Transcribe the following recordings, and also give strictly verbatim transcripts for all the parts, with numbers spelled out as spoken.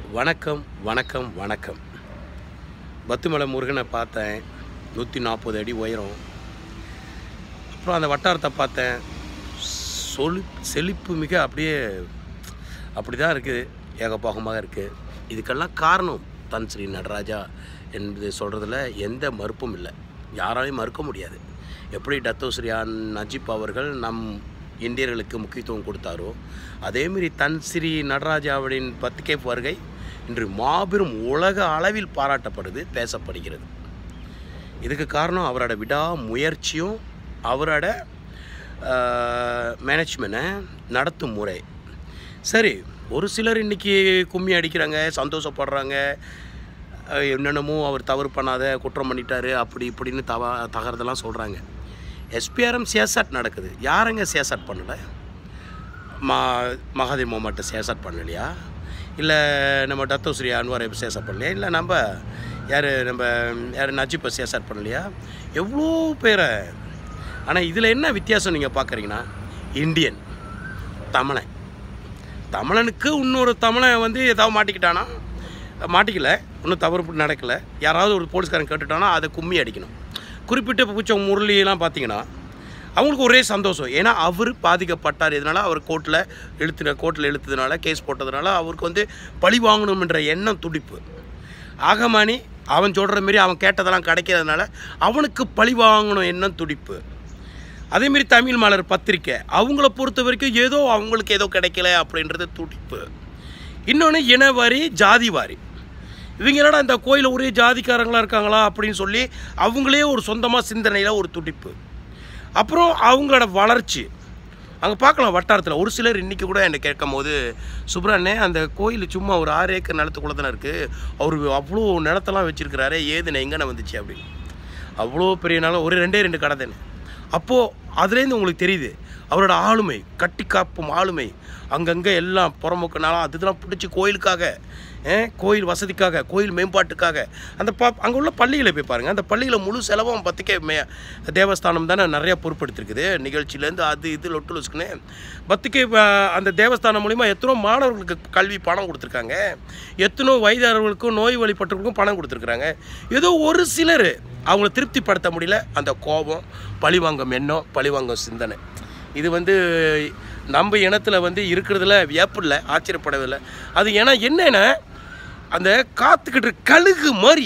வணக்கம் வணக்கம் வணக்கம். பத்துமலை முருகனை பார்த்தேன். நூற்றி நாற்பது அடி உயரம். அப்புறம் அந்த வட்டாரத்தை பார்த்தேன். சொலி செழிப்பு மிக அப்படியே அப்படி தான் இருக்குது, ஏகபோகமாக இருக்குது. இதுக்கெல்லாம் காரணம் தன் ஸ்ரீ நடராஜா என்பது சொல்கிறதுல எந்த மறுப்பும் இல்லை, யாராலையும் மறுக்க முடியாது. எப்படி டத்தோஸ்ரீ நஜீப் அவர்கள் நம் இந்தியர்களுக்கு முக்கியத்துவம் கொடுத்தாரோ, அதேமாரி தன் ஸ்ரீ நடராஜாவின் பத்திரிகை வருகை இன்று மாபெரும் உலக அளவில் பாராட்டப்படுது, பேசப்படுகிறது. இதுக்கு காரணம் அவரோட விடாமுயற்சியும் அவரோட மேனேஜ்மெண்ட்டை நடத்தும் முறை. சரி, ஒரு சிலர் இன்றைக்கி கும்மி அடிக்கிறாங்க, சந்தோஷப்படுறாங்க, என்னென்னமோ அவர் தவறு பண்ணாத, குற்றம் பண்ணிட்டாரு, அப்படி இப்படின்னு தவ தகரதெல்லாம் சொல்கிறாங்க. எஸ்பிஆர்எம் சியாசாட் நடக்குது. யாருங்க சியாசாட் பண்ணலை? மா மகாதேவ் மாமாட்ட சியாசாட் பண்ணலையா? இல்லை நம்ம டத்தோஸ்ரீ அன்வாரை சியாசாட் பண்ணலையா? இல்லை நம்ம யார் நம்ம யார் நஜீப்பை சியாசாட் பண்ணலையா? எவ்வளோ பேரை. ஆனால் இதில் என்ன வித்தியாசம் நீங்கள் பார்க்குறீங்கன்னா, இந்தியன் தமிழன் தமிழனுக்கு இன்னொரு தமிழன் வந்து ஏதாவது மாட்டிக்கிட்டானா, மாட்டிக்கல, இன்னும் தவறு நடக்கலை, யாராவது ஒரு போலீஸ்காரன் கேட்டுட்டானா அதை கும்மி அடிக்கணும். குறிப்பிட்ட பூச்சம் முரளியெல்லாம் பார்த்தீங்கன்னா அவங்களுக்கு ஒரே சந்தோஷம். ஏன்னா அவர் பாதிக்கப்பட்டார். இதனால் அவர் கோர்ட்டில் இழுத்துன கோர்ட்டில் இழுத்ததுனால, கேஸ் போட்டதுனால அவருக்கு வந்து பழி வாங்கணுமென்ற எண்ணம் துடிப்பு. ஆகமானி அவன் சொல்கிற மாரி அவன் கேட்டதெல்லாம் கிடைக்கிறதுனால அவனுக்கு பழி வாங்கணும் எண்ணம் துடிப்பு. அதேமாரி தமிழ் மலர் பத்திரிக்கை அவங்கள பொறுத்த வரைக்கும் ஏதோ அவங்களுக்கு ஏதோ கிடைக்கல அப்படின்றது துடிப்பு. இன்னொன்று இனவாரி, ஜாதிவாரி. இவங்க என்னடா இந்த கோயிலில் ஒரே ஜாதிக்காரங்களாக இருக்காங்களா அப்படின்னு சொல்லி அவங்களே ஒரு சொந்தமாக சிந்தனையில் ஒரு துடிப்பு. அப்புறம் அவங்களோட வளர்ச்சி அங்கே பார்க்கலாம். வட்டாரத்தில் ஒரு சிலர் இன்றைக்கி கூட என்னை கேட்கும் போது, சுப்ராண்ணே அந்த கோயில் சும்மா ஒரு ஆறு ஏக்கர் நிலத்துக்குள்ளே தானே இருக்குது, அவர் அவ்வளோ நிலத்தெல்லாம் வச்சுருக்கிறாரு, ஏதுண்ணே எங்கண்ணே வந்துச்சு அப்படின்னு. அவ்வளோ பெரிய நிலம், ஒரு ரெண்டே ரெண்டு கடை தானே. அப்போது அதுலேருந்து உங்களுக்கு தெரியுது அவரோட ஆளுமை, கட்டி காப்பும் ஆளுமை. அங்கங்கே எல்லாம் புறமுக்குனாலும் அதுதான் பிடிச்சி கோயிலுக்காக, கோயில் வசதிக்காக, கோயில் மேம்பாட்டுக்காக அந்த பா அங்கே உள்ள பள்ளிகளை போய் பாருங்கள். அந்த பள்ளியில் முழு செலவும் பத்துக்கே மே தேவஸ்தானம் தானே நிறையா பொறுப்படுத்திருக்குது. நிகழ்ச்சியிலேருந்து அது இது லொட்டு லொசுக்குன்னு பத்துக்கே அந்த தேவஸ்தானம் மூலிமா எத்தனோ மாணவர்களுக்கு கல்வி பணம் கொடுத்துருக்காங்க, எத்தனோ வயதானவர்களுக்கும் நோய் வழிபட்டவர்களுக்கும் பணம் கொடுத்துருக்குறாங்க. ஏதோ ஒரு சிலர் அவங்கள திருப்திப்படுத்த முடியல. அந்த கோபம், பழிவாங்கும் எண்ணம், பழிவாங்கும் சிந்தனை, இது வந்து நம்ம இனத்தில் வந்து இருக்கிறதுல வியப்பில்லை, ஆச்சரியப்படவில்லை. அது ஏன்னா என்னென்னா, அந்த காத்துக்கிட்டு கழுகு மாதிரி,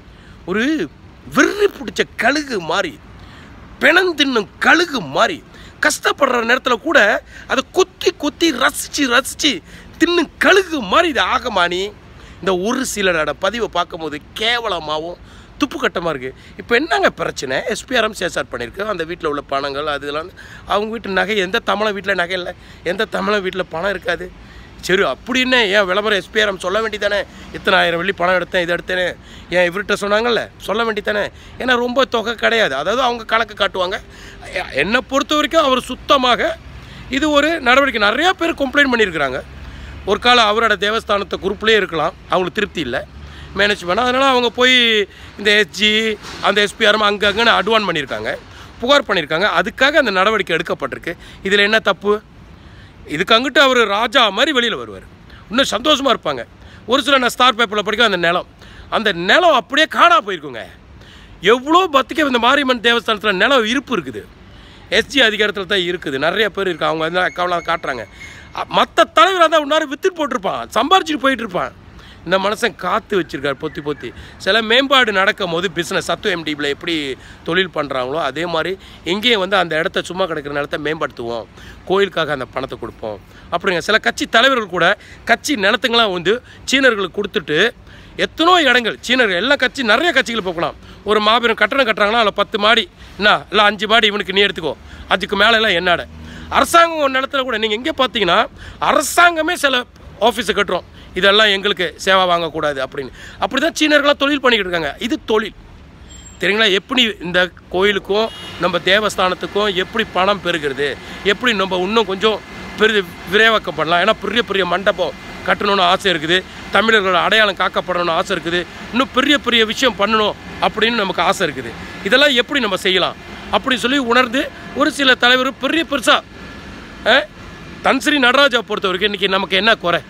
ஒரு வெறி பிடிச்ச கழுகு மாதிரி, பிணந்தின்னும் கழுகு மாதிரி கஷ்டப்படுற நேரத்தில் கூட அதை கொத்தி கொத்தி ரசித்து ரசித்து தின்னு கழுகு மாதிரி. இது ஆகமானி இந்த ஒரு சிலரோட பதிவை பார்க்கும்போது கேவலமாகவும் துப்பு கட்டமாக இருக்குது. இப்போ என்னங்க பிரச்சனை? எஸ்பிஆர்எம் சேசாட் பண்ணியிருக்கு. அந்த வீட்டில் உள்ள பணங்கள் அதெல்லாம் அவங்க வீட்டு நகை, எந்த தமிழன் வீட்டில் நகை இல்லை, எந்த தமிழன் வீட்டில் பணம் இருக்காது. சரி, அப்படின்னு ஏன் விளம்பரம் எஸ்பிஆர்எம் சொல்ல வேண்டியதானே, இத்தனை ஆயிரம் வெள்ளி பணம் எடுத்தேன், இதை எடுத்தேன்னு ஏன் இவர்கிட்ட சொன்னாங்கல்ல, சொல்ல வேண்டியதானே. ஏன்னா ரொம்ப தொகை கிடையாது, அதாவது அவங்க கணக்கு காட்டுவாங்க. என்னை பொறுத்த வரைக்கும் அவர் சுத்தமாக இது ஒரு நடவடிக்கை. நிறையா பேர் கம்ப்ளைண்ட் பண்ணியிருக்கிறாங்க. ஒரு காலம் அவரோட தேவஸ்தானத்தை குரூப்லேயே இருக்கலாம், அவங்களுக்கு திருப்தி இல்லை, மேனேஜ் பண்ண. அதனால் அவங்க போய் இந்த எஸ்ஜி அந்த எஸ்பிஆர்எம் அங்கே அங்கேன்னு அட்வான் பண்ணியிருக்காங்க, புகார் பண்ணியிருக்காங்க. அதுக்காக அந்த நடவடிக்கை எடுக்கப்பட்டிருக்கு. இதில் என்ன தப்பு? இதுக்கு அங்கிட்டு அவர் ராஜா மாதிரி வெளியில் வருவார், இன்னும் சந்தோஷமாக இருப்பாங்க. ஒரு சில நான் ஸ்டார் பேப்பரில் படிக்க அந்த நிலம் அந்த நிலம் அப்படியே காணா போயிருக்குங்க. எவ்வளோ பத்துக்கே இந்த மாரியம்மன் தேவஸ்தானத்தில் நிலம் இருப்பு இருக்குது, எஸ்ஜி அதிகாரத்தில் தான் இருக்குது. நிறைய பேர் இருக்காங்க, அவங்க வந்து அக்கௌண்ட்டில் காட்டுறாங்க. மற்ற தலைவராக தான் இன்னொரு வித்துட்டு போட்டிருப்பான், சம்பாரிச்சிட்டு போயிட்டு இருப்பான். இந்த மனுஷன் காத்து வச்சுருக்கார் பொத்தி பொத்தி. சில மேம்பாடு நடக்கும் போது பிஸ்னஸ் சத்து எம்டிபியில் எப்படி தொழில் பண்ணுறாங்களோ அதே மாதிரி எங்கேயும் வந்து அந்த இடத்த சும்மா கிடக்கிற நிலத்தை மேம்படுத்துவோம், கோயிலுக்காக அந்த பணத்தை கொடுப்போம் அப்படிங்க. சில கட்சி தலைவர்கள் கூட கட்சி நிலத்துங்களாம் வந்து சீனர்களுக்கு கொடுத்துட்டு எத்தனோ இடங்கள், சீனர்கள் எல்லா கட்சி நிறைய கட்சிகள் போகலாம். ஒரு மாபெரும் கட்டணம் கட்டுறாங்களா, அதில் பத்து மாடி என்ன இல்லை அஞ்சு மாடி இவனுக்கு நீ எடுத்துக்கோ, அதுக்கு மேலெல்லாம் என்னட. அரசாங்கம் நிலத்தில் கூட நீங்கள் எங்கே பார்த்தீங்கன்னா அரசாங்கமே சில ஆஃபீஸை கட்டுறோம், இதெல்லாம் எங்களுக்கு சேவை வாங்கக்கூடாது அப்படின்னு. அப்படி தான் சீனர்களாக தொழில் பண்ணிக்கிட்டு இருக்காங்க. இது தொழில் தெரியுங்களா? எப்படி இந்த கோயிலுக்கும் நம்ம தேவஸ்தானத்துக்கும் எப்படி பணம் பெருகிறது, எப்படி நம்ம இன்னும் கொஞ்சம் பெரிய விரைவாக்கம் பண்ணலாம். ஏன்னா பெரிய பெரிய மண்டபம் கட்டணும்னு ஆசை இருக்குது, தமிழர்களோட அடையாளம் காக்கப்படணும்னு ஆசை இருக்குது, இன்னும் பெரிய பெரிய விஷயம் பண்ணணும் அப்படின்னு நமக்கு ஆசை இருக்குது. இதெல்லாம் எப்படி நம்ம செய்யலாம் அப்படின்னு சொல்லி உணர்ந்து ஒரு சில தலைவர் பெரிய பெருசாக தன் ஸ்ரீ நடராஜா பொறுத்த வரைக்கும் இன்றைக்கி நமக்கு என்ன குறை?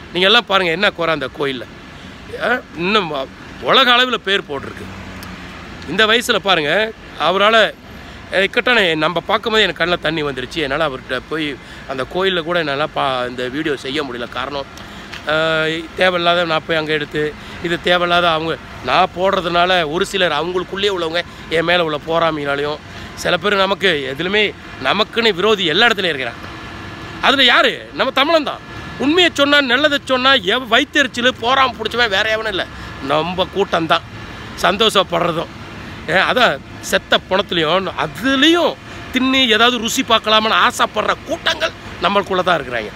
நீங்கள் எல்லாம் பாருங்கள் என்ன குறை அந்த கோயிலில். இன்னும் உலக அளவில் பேர் போட்டிருக்கு. இந்த வயசில் பாருங்கள், அவரால் கிட்டன நம்ம பார்க்கும்போது எனக்கு கண்ணில் தண்ணி வந்துருச்சு. என்னால் அவர்கிட்ட போய் அந்த கோயிலில் கூட என்னால் பா இந்த வீடியோ செய்ய முடியல. காரணம் தேவையில்லாத நான் போய் அங்கே எடுத்து இது தேவையில்லாத அவங்க நான் போடுறதுனால ஒரு சிலர் அவங்களுக்குள்ளே உள்ளவங்க என் மேலே உள்ள போராமையினாலையும் சில பேர் நமக்கு எதுலையுமே நமக்குன்னு விரோதி எல்லா இடத்துலையும் இருக்கிறாங்க. அதில் யார்? நம்ம தமிழன் தான். உண்மையை சொன்னால் நல்லதை சொன்னால் எவ் வைத்தறிச்சல் போராமல் பிடிச்சவன் வேற எவனும் இல்லை, நம்ம கூட்டம்தான். சந்தோஷப்படுறதும் அதான் செத்த பணத்துலேயும் அதுலேயும் தின்னு ஏதாவது ருசி பார்க்கலாமான்னு ஆசைப்படுற கூட்டங்கள் நம்மளுக்குள்ளே தான் இருக்கிறாங்க.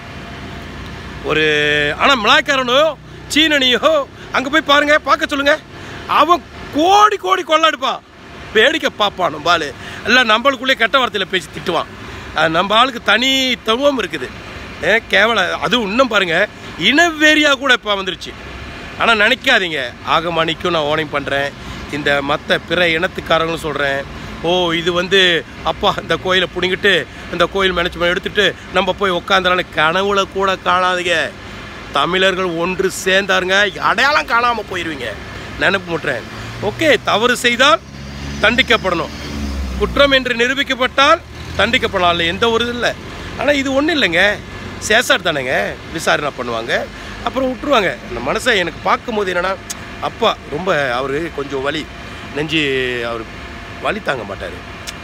ஒரு ஆனால் மலாய்க்காரனோ சீனனியோ அங்கே போய் பாருங்கள், பார்க்க சொல்லுங்கள், அவன் கோடி கோடி கொள்ளாடுப்பான், வேடிக்கை பார்ப்பான். நம்ம ஆள் எல்லாம் நம்மளுக்குள்ளே கெட்ட வார்த்தையில் பேசி திட்டுவான். நம்ம ஆளுக்கு தனித்துவம் இருக்குது. கேவல அதுவும் இன்னும் பாருங்கள், இனவேரியாக கூட இப்போ வந்துருச்சு. ஆனால் நினைக்காதீங்க, ஆகமா நிற்கும் நான் ஓனிங் பண்ணுறேன். இந்த மற்ற பிற இனத்துக்காரங்களும் சொல்கிறேன், ஓ இது வந்து அப்பா இந்த கோயிலை பிடிங்கிட்டு இந்த கோயில் மேனேஜ்மெண்ட் எடுத்துகிட்டு நம்ம போய் உட்காந்துறாலும் கனவுல கூட காணாதீங்க. தமிழர்கள் ஒன்று சேர்ந்தாருங்க, அடையாளம் காணாமல் போயிடுவீங்க. நினைப்பு முட்டுறேன். ஓகே, தவறு செய்தால் தண்டிக்கப்படணும், குற்றம் என்று நிரூபிக்கப்பட்டால் தண்டிக்கப்படலாம், இல்லை எந்த ஒரு இது இல்லை. ஆனால் இது ஒன்றும் இல்லைங்க, சேசார் தானேங்க, விசாரணை பண்ணுவாங்க, அப்புறம் விட்டுருவாங்க. அந்த மனசை எனக்கு பார்க்கும்போது என்னென்னா, அப்பா ரொம்ப அவர் கொஞ்சம் வலி நெஞ்சு, அவர் வலி தாங்க மாட்டார்.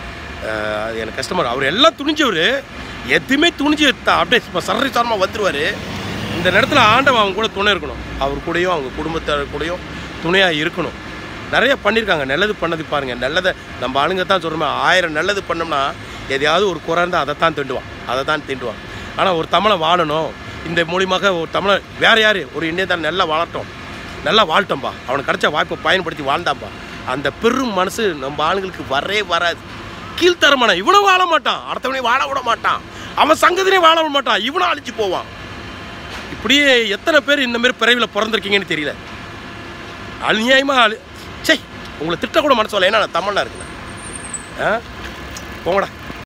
அது எனக்கு கஷ்டமாக. அவர் எல்லாம் துணிஞ்சவர், எதுவுமே துணிஞ்சு அப்படியே சர்ரி சாரமாக வந்துடுவார். இந்த நேரத்தில் ஆண்டவன் அவங்க கூட துணை இருக்கணும், அவர் கூடயும் அவங்க குடும்பத்தார் கூடயும் துணையாக இருக்கணும். நிறைய பண்ணியிருக்காங்க, நல்லது பண்ணது பாருங்கள். நல்லதை நம்ம ஆளுங்க தான் சொல்கிறோமே, ஆயிரம் நல்லது பண்ணோம்னா எதையாவது ஒரு குறை இருந்தால் அதை தான் திண்டுவான், அதை தான் திண்டுவான். ஆனால் ஒரு தமிழை வாழணும், இந்த மூலியமாக ஒரு தமிழை வேறு யார் ஒரு இந்தியன் தான் நல்லா வாழட்டும், நல்லா வாழ்ட்டோம்பா, அவனுக்கு கிடைச்ச வாய்ப்பை பயன்படுத்தி வாழ்ந்தாம்பா, அந்த பெரும் மனசு நம்ம ஆளுங்களுக்கு வரவே வராது. கீழ்த்தரமான இவனும் வாழ மாட்டான், அடுத்தவனே வாழ விட மாட்டான், அவன் சங்கத்தினே வாழ விட மாட்டான், இவனும் அழிச்சு போவான். இப்படியே எத்தனை பேர் இந்த மாதிரி பிறவியில் பிறந்திருக்கீங்கன்னு தெரியல. அநியாயமாக அழு சை உங்களை திட்டக்கூட மனசு வரல. ஏன்னா நான் தமிழ்னா இருக்குண்ணே. ஆ போங்கடா.